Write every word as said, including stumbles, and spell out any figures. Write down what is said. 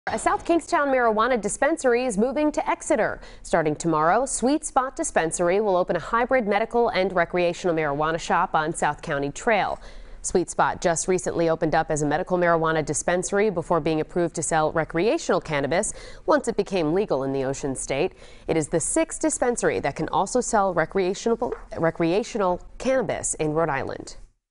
A South Kingstown marijuana dispensary is moving to Exeter. Starting tomorrow, Sweet Spot Dispensary will open a hybrid medical and recreational marijuana shop on South County Trail. Sweet Spot just recently opened up as a medical marijuana dispensary before being approved to sell recreational cannabis once it became legal in the Ocean State. It is the sixth dispensary that can also sell recreational, recreational cannabis in Rhode Island.